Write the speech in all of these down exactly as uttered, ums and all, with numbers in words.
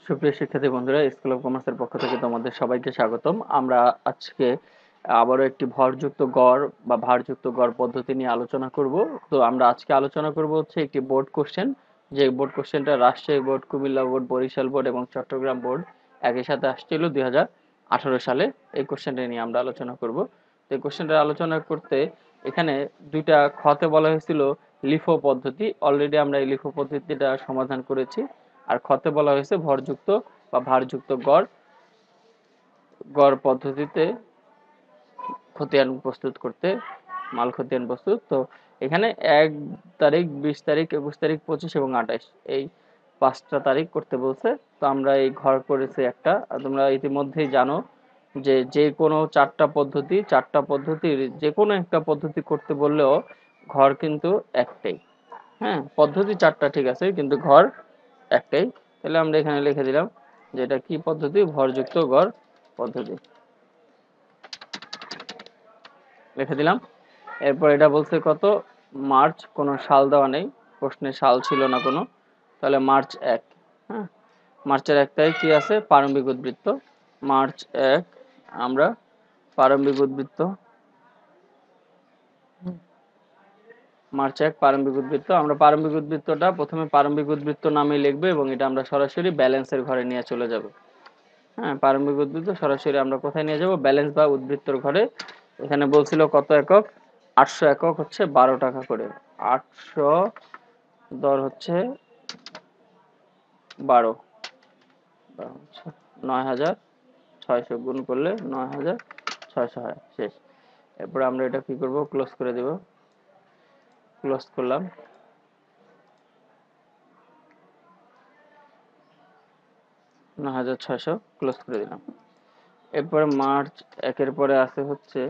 সুপ্রিয় শিক্ষার্থী বন্ধুরা, স্কুল অফ কমার্সের পক্ষ থেকে তোমাদের সবাইকে স্বাগতম। আমরা আজকে আবারও একটি ভরযুক্ত গড় বা ভারযুক্ত গড় পদ্ধতি নিয়ে আলোচনা করব। তো আমরা আজকে আলোচনা করব হচ্ছে একটি বোর্ড কোশ্চেন, যে বোর্ড কোশ্চেনটা Rajshahi board, Comilla board, Barishal board এবং চট্টগ্রাম বোর্ড একই সাথে আসছিল দুই হাজার আঠারো সালে। এই কোশ্চেনটা নিয়ে আমরা আলোচনা করব। তো এই কোশ্চেনটা আলোচনা করতে এখানে দুইটা খতে বলা হয়েছিল লিফো পদ্ধতি। অলরেডি আমরা এই লিফো পদ্ধতিটা সমাধান করেছি। আর খতে বলা হয়েছে ভরযুক্ত বা ভারযুক্ত গড় গড় পদ্ধতিতে খতিয়ান প্রস্তুত করতে, মাল খতিয়ান প্রস্তুত। তো এখানে এক তারিখ, বিশ তারিখ, একুশ তারিখ, পঁচিশ এবং আঠাইশ, এই পাঁচটা তারিখ করতে বলছে। তো আমরা এই ঘর করেছি একটা। তোমরা ইতিমধ্যেই জানো যে যে কোনো চারটা পদ্ধতি চারটা পদ্ধতির যে কোনো একটা পদ্ধতি করতে বললেও ঘর কিন্তু একটাই। হ্যাঁ, পদ্ধতি চারটা ঠিক আছে, কিন্তু ঘর একটাই। তাহলে আমরা এখানে লিখে দিলাম যে এটা কি পদ্ধতি, ভরযুক্ত গড় পদ্ধতি লিখে দিলাম। এরপর এটা বলছে কত, মার্চ, কোনো সাল দেওয়া নেই, প্রশ্নে সাল ছিল না কোনো। তাহলে মার্চ এক। হ্যাঁ, মার্চের এক তারিখ কি আছে, প্রারম্ভিক উদ্বৃত্ত। মার্চ এক আমরা প্রারম্ভিক উদ্বৃত্ত মার্চ এক প্রারম্ভিক উদ্বৃত্ত। আমরা প্রারম্ভিক উদ্বৃত্তটা প্রথমে প্রারম্ভিক উদ্বৃত্ত নামে লিখবো এবং এটা আমরা সরাসরি ব্যালেন্সের ঘরে নিয়ে চলে যাব। হ্যাঁ, প্রারম্ভিক উদ্বৃত্ত সরাসরি আমরা কোথায় নিয়ে যাব, ব্যালেন্স বা উদ্বৃত্তর ঘরে। এখানে বলছিল কত একক, আটশো একক হচ্ছে বারো টাকা করে। আটশো দর হচ্ছে বারো, নয় হাজার ছয়শো গুণ করলে নয় হাজার ছয়শো হয়, শেষ। এরপরে আমরা এটা কি করব, ক্লোজ করে দেব। ক্লোজ করলাম। নয় হাজার ছয়শো ক্লোজ করে দিলাম। এরপরে মার্চ একের পরে আছে হচ্ছে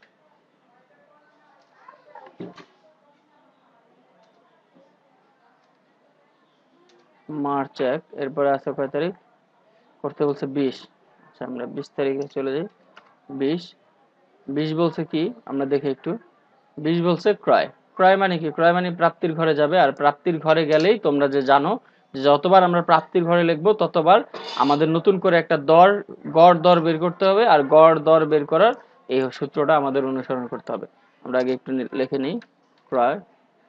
মার্চ এক, এরপরে আছে কয় তারিখ করতে বলছে, বিশ। আচ্ছা, আমরা বিশ তারিখে চলে যাই। বিশ বিশ বলছে কি আমরা দেখি একটু। বিশ বলছে ক্রয়। ক্রয় মানে কি, ক্রয় মানে প্রাপ্তির ঘরে যাবে। আর প্রাপ্তির ঘরে গেলেই তোমরা যে জানো যে যতবার আমরা প্রাপ্তির ঘরে লিখবো ততবার আমাদের নতুন করে একটা দর, গড় দর বের করতে হবে। আর গড় দর বের করার এই সূত্রটা আমাদের অনুসরণ করতে হবে। আমরা আগে একটু লিখে নিই। ক্রয়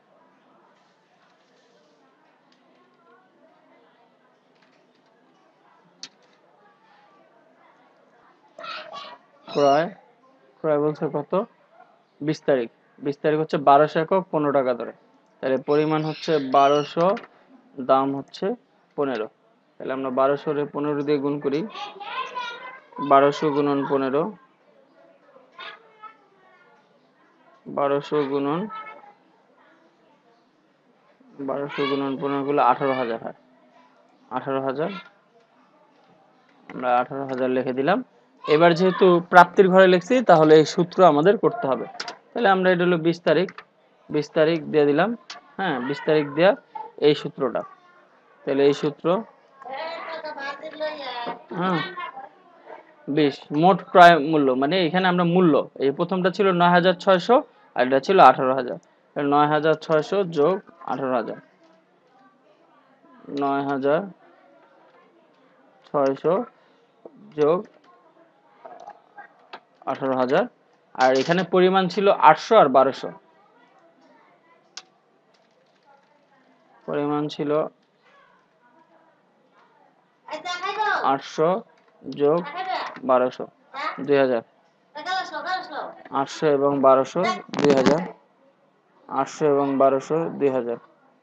ক্রয় ক্রয় বলছে কত, বিশ তারিখ। বিশ তারিখ হচ্ছে বারোশো একক পনেরো টাকা ধরে। তাহলে পরিমাণ হচ্ছে বারোশো, দাম হচ্ছে পনেরো। তাহলে আমরা বারোশো পনেরো দিয়ে গুণ করি। বারোশো গুণন পনেরো, বারোশো গুণন বারোশো গুণন পনেরো গুলো আঠারো হাজার হয়। আঠারো হাজার আমরা আঠারো হাজার লিখে দিলাম। এবার যেহেতু প্রাপ্তির ঘরে লিখছি তাহলে এই সূত্র আমাদের করতে হবে। তাহলে আমরা এটা হলো বিশ তারিখ, বিশ তারিখ দিয়ে দিলাম। হ্যাঁ, বিশ তারিখ দেওয়া এই সূত্রটা। তাহলে এই সূত্র, হ্যাঁ, বিশ মোট ক্রয় মূল্য, মানে এখানে আমরা মূল্য, এই প্রথমটা ছিল নয় হাজার ছয়শো আর এটা ছিল আঠারো হাজার। নয় হাজার ছয়শো যোগ আঠারো হাজার, নয় হাজার ছয়শো যোগ আঠারো হাজার। আর এখানে পরিমাণ ছিল আটশো আর বারোশো। পরিমাণ ছিল আটশো যোগ বারোশো, দুই হাজার। আটশো এবং বারোশো দুই হাজার। আটশো এবং বারোশো দুই হাজার।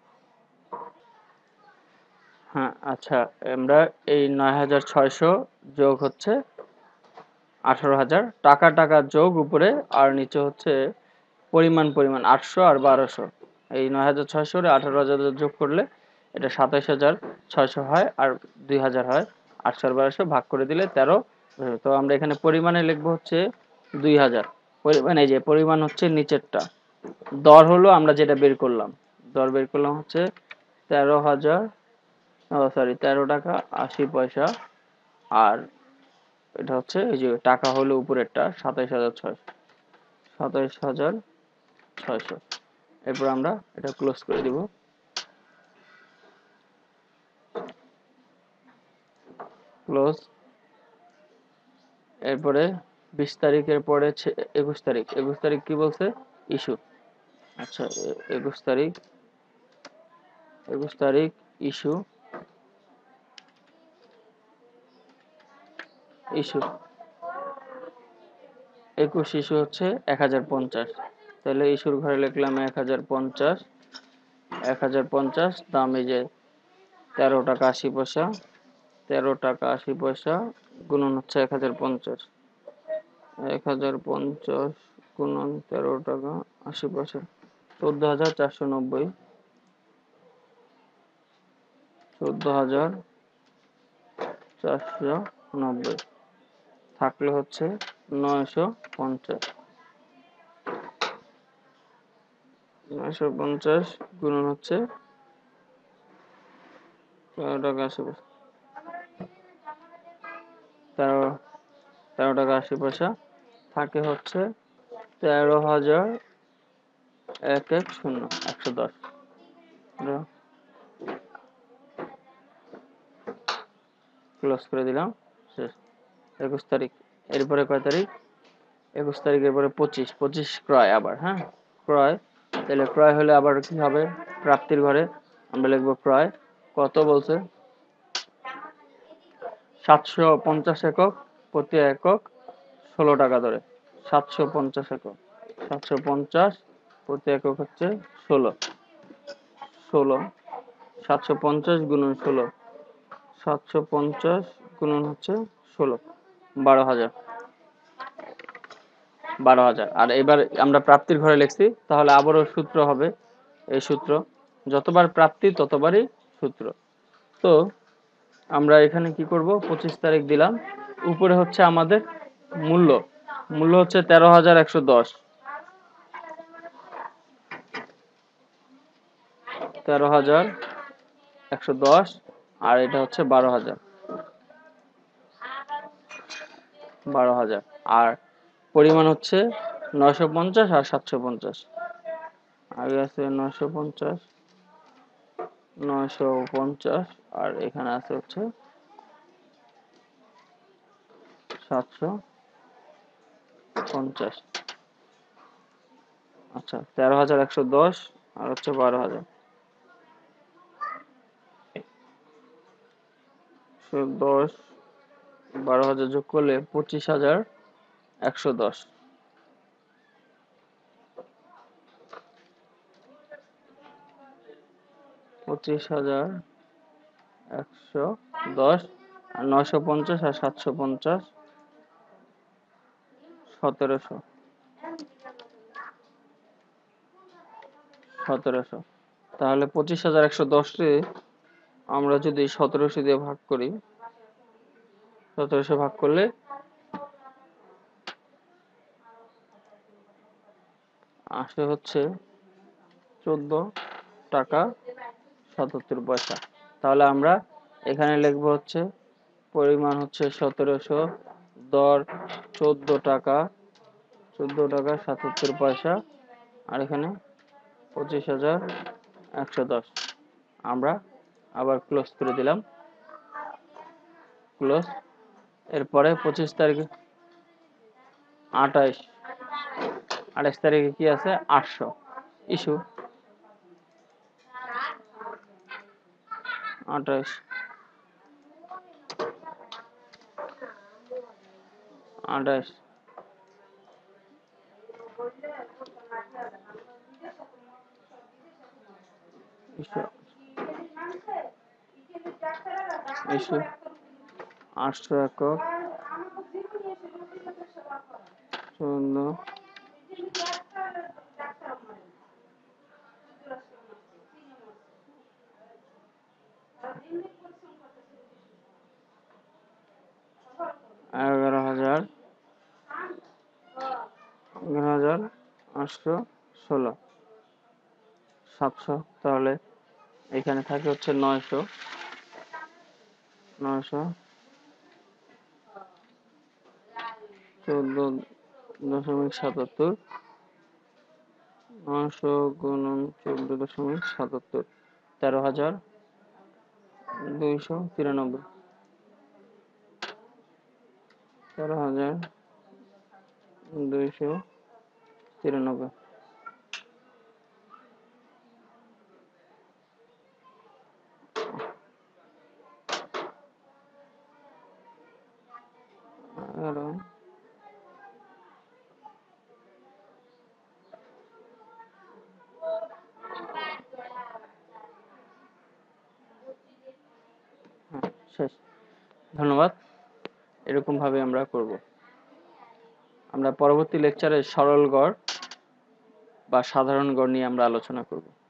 হ্যাঁ, আচ্ছা, আমরা এই নয় হাজার ছয়শো যোগ হচ্ছে আঠারো হাজার, টাকা টাকা যোগ উপরে, আর নিচে হচ্ছে পরিমাণ পরিমাণ আটশো আর বারোশো। এই নয় হাজার ছয়শো আঠারো হাজার যোগ করলে এটা সাতাইশ হাজার ছয়শো হয়, আর দুই হাজার হয়। আটশো আর বারোশো ভাগ করে দিলে তেরো। তো আমরা এখানে পরিমাণে লিখবো হচ্ছে দুই হাজার। পরিমাণ, এই যে পরিমাণ হচ্ছে নিচেরটা। দর হলো আমরা যেটা বের করলাম, দর বের করলাম হচ্ছে তেরো হাজার, ও সরি তেরো টাকা আশি পয়সা। আর এটা হচ্ছে এই যে টাকা হলো উপরেরটা সাতাইশ হাজার ছয়শো, সাতাইশ হাজার ছয়শো। এরপর আমরা এটা ক্লোজ করে দিব। ক্লোজ। এরপরে বিশ তারিখের পরে একুশ তারিখ, একুশ তারিখ কি বলছে? ইস্যু। আচ্ছা, একুশ তারিখ, একুশ তারিখ ইস্যু, ইস্যু একুশ ইস্যু হচ্ছে এক হাজার পঞ্চাশ। তাহলে ইস্যুর ঘরে লিখলাম এক হাজার পঞ্চাশ, এক হাজার পঞ্চাশ দাম এই যে তেরো টাকা আশি পয়সা, তেরো টাকা আশি পয়সা গুণন হচ্ছে এক হাজার পঞ্চাশ, এক হাজার পঞ্চাশ গুণন তেরো টাকা আশি পয়সা, চোদ্দ হাজার চারশো নব্বই, চোদ্দ হাজার চারশো নব্বই থাকলে হচ্ছে নয়শো পঞ্চাশ, নয়শো পঞ্চাশ গুণন হচ্ছে তেরো টাকা আশি পয়সা, তেরো তেরো টাকা আশি পয়সা থাকে হচ্ছে তেরো হাজার এক এক শূন্য একশো দশ। ক্লোজ করে দিলাম, শেষ। একুশ তারিখ, এরপরে কয় তারিখ? একুশ তারিখের পরে পঁচিশ, পঁচিশ ক্রয় আবার, হ্যাঁ ক্রয়। তাহলে ক্রয় হলে আবার কি হবে? প্রাপ্তির ঘরে আমরা লিখবো ক্রয় কত বলছে? সাতশো পঞ্চাশ একক, প্রতি একক ষোলো টাকা ধরে, সাতশো পঞ্চাশ একক, সাতশো পঞ্চাশ প্রতি একক হচ্ছে ষোলো, ষোলো, সাতশো পঞ্চাশ গুণন ষোলো, সাতশো পঞ্চাশ গুণন হচ্ছে ষোলো, বারো হাজার, বারো হাজার। আর এবার আমরা প্রাপ্তির ঘরে লিখছি, তাহলে আবারও সূত্র হবে এই সূত্র, যতবার প্রাপ্তি ততবারই সূত্র। তো আমরা এখানে কি করব? পঁচিশ তারিখ দিলাম, উপরে হচ্ছে আমাদের মূল্য, মূল্য হচ্ছে তেরো হাজার একশো দশ, তেরো হাজার একশো দশ, আর এটা হচ্ছে বারো হাজার, বারো হাজার। আর পরিমাণ হচ্ছে নয়শো পঞ্চাশ আর সাতশো পঞ্চাশ, আগে আছে নয়শো পঞ্চাশ, নয়শো পঞ্চাশ, আর এখানে আছে হচ্ছে সাতশো পঞ্চাশ। আচ্ছা, তেরো হাজার একশো দশ আর হচ্ছে বারো হাজার, দশ বারো হাজার যোগ করলে পঁচিশ হাজার একশো দশ, পঁচিশ হাজার একশো দশ, আর নয়শো পঞ্চাশ আর সাতশো পঞ্চাশ সতেরোশো, সতেরোশো। তাহলে পঁচিশ হাজার একশো দশে আমরা যদি সতেরোশো দিয়ে ভাগ করি, সতেরোশো ভাগ করলে আসে হচ্ছে চোদ্দ টাকা সাতাত্তর পয়সা। তাহলে আমরা এখানে লিখবো হচ্ছে পরিমাণ হচ্ছে সতেরোশো, দর চোদ্দ টাকা, চোদ্দ টাকা সাতাত্তর পয়সা, আর এখানে পঁচিশ হাজার একশো দশ। আমরা আবার ক্লোজ করে দিলাম, ক্লোজ। এরপরে পঁচিশ তারিখে আঠাইশ, আঠাইশ তারিখে কি আছে? আটশো ইস্যু, আঠাইশ, আঠাইশ, ইস্যু, ইস্যু আটশো একক, চুয়ান্ন, এগারো হাজার, এগারো হাজার আটশো ষোলো, সাতশো। তাহলে এখানে থাকে হচ্ছে নয়শো, নয়শো চোদ্দ দশমিক সাতাত্তর, নয়শো গুণন চোদ্দ দশমিক সাতাত্তর, তেরো হাজার দুইশো তিরানব্বই। তেরো হাজার দুইশো তিরানব্বই। আরো হ্যাঁ, শেষ। ধন্যবাদ। এরকম ভাবে আমরা করব। আমরা পরবর্তী লেকচারে সরল গড় বা সাধারণ গড় নিয়ে আমরা আলোচনা করব।